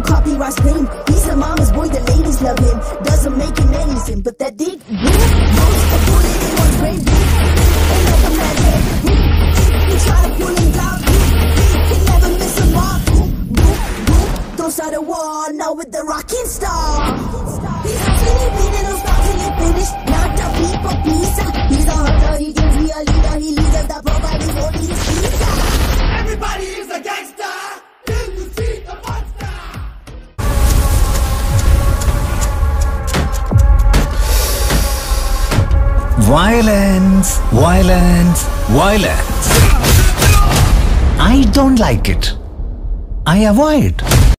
copyright fame. He's a mama's boy, the ladies love him. Doesn't make him anything, but that dick, knows a bullet in one's brain. Ain't like a madhead. You try to pull him down, he never miss a mark. Don't start a war, now with the rockin' star. He's hustling, winning, don't stop till he finish. Not the people, pizza. He's a hunter, he gives me a leader. He leads us, the providing only his pizza. Everybody is a gangster till you see the monster. Violence, violence, violence. I don't like it. I avoid.